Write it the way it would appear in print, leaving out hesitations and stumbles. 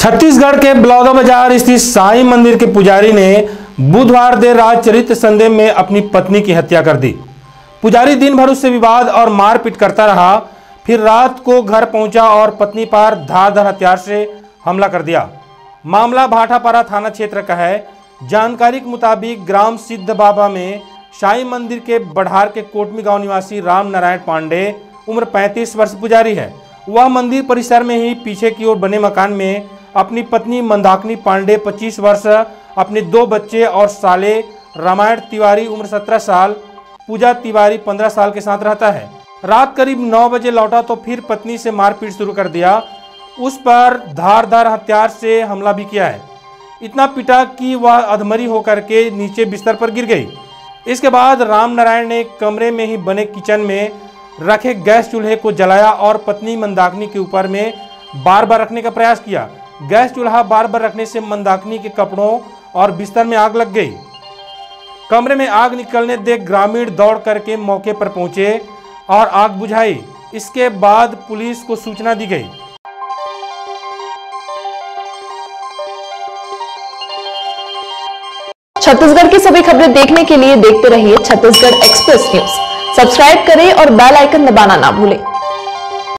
छत्तीसगढ़ के बलौदाबाजार स्थित साईं मंदिर के पुजारी ने बुधवार देर रात चरित्र संदेह में अपनी पत्नी की हत्या कर दी। पुजारी दिन भर उससे विवाद और मारपीट करता रहा, फिर रात को घर पहुंचा और पत्नी पर धारदार हथियार से हमला कर दिया। मामला भाटापारा थाना क्षेत्र का है। जानकारी के मुताबिक ग्राम सिद्ध बाबा में साईं मंदिर के बढ़ार के कोटमी गांव निवासी राम नारायण पांडे उम्र 35 वर्ष पुजारी है। वह मंदिर परिसर में ही पीछे की ओर बने मकान में अपनी पत्नी मंदाकिनी पांडे 25 वर्ष, अपने 2 बच्चे और साले रामायण तिवारी उम्र 17 साल, पूजा तिवारी 15 साल के साथ रहता है। रात करीब 9 बजे लौटा तो फिर पत्नी से मारपीट शुरू कर दिया। उस पर धारदार हथियार से हमला भी किया है। इतना पिटा कि वह अधमरी होकर के नीचे बिस्तर पर गिर गई। इसके बाद राम नारायण ने कमरे में ही बने किचन में रखे गैस चूल्हे को जलाया और पत्नी मंदाकिनी के ऊपर में बार बार रखने का प्रयास किया। गैस चूल्हा बार बार रखने से मंदाकिनी के कपड़ों और बिस्तर में आग लग गई। कमरे में आग निकलने देख ग्रामीण दौड़ करके मौके पर पहुंचे और आग बुझाई। इसके बाद पुलिस को सूचना दी गई। छत्तीसगढ़ की सभी खबरें देखने के लिए देखते रहिए छत्तीसगढ़ एक्सप्रेस न्यूज। सब्सक्राइब करें और बेल आइकन दबाना ना भूलें।